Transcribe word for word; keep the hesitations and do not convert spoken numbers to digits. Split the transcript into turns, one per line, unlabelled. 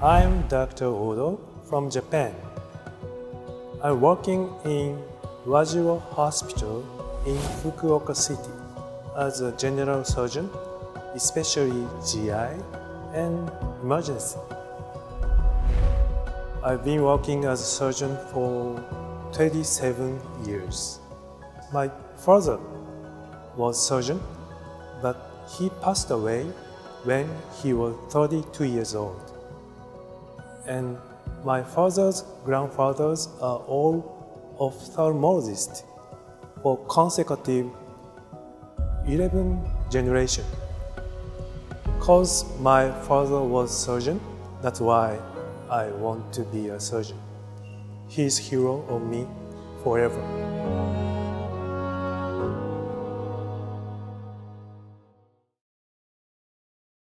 I'm Doctor Odo from Japan. I'm working in Wajiro Hospital in Fukuoka City as a general surgeon, especially G I and emergency. I've been working as a surgeon for twenty-seven years. My father was a surgeon, but he passed away when he was thirty-two years old. And my father's grandfathers are all ophthalmologists for consecutive eleven generations. Because my father was a surgeon, that's why I want to be a surgeon. He's hero of me forever.